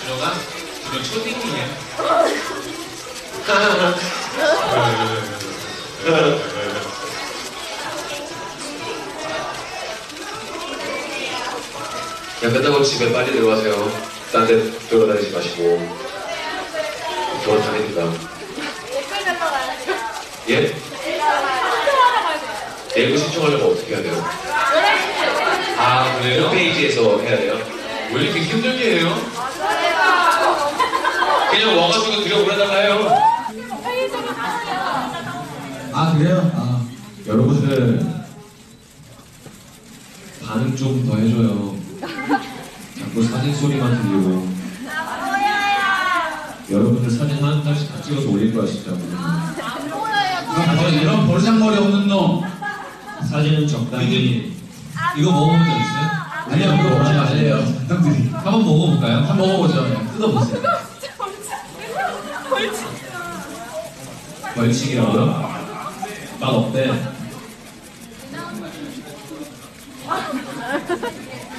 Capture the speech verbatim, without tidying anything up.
들어가? 이거 초딩이야. 야, 끝나고 집에 빨리 들어가세요. 딴 데 돌아다니지 마시고. 돌아 다닙니다. 댓글 달러 가야 돼요. 예? 내부 신청하려면 어떻게 해야 돼요? 아, 그래요? 홈페이지에서 해야 돼요? 왜 이렇게 힘들게 해요? 그냥 와가지고 들여보내달라 해요. 아 그래요? 아 여러분들 반응 좀 더 해줘요. 자꾸 사진 소리만 들리고. 여러분들 사진 한 장씩 다 찍어서 올릴 거야 진짜. 아, 너 이런 버르장머리 없는 놈. 사진은 적당히. 이거 먹어본 적 있어요? 아니요, 이거 먹지 마세요. 형들이. 한번 먹어볼까요? 한번 먹어보죠. 그냥 뜯어보세요. 벌칙이라고요? 맛 어때?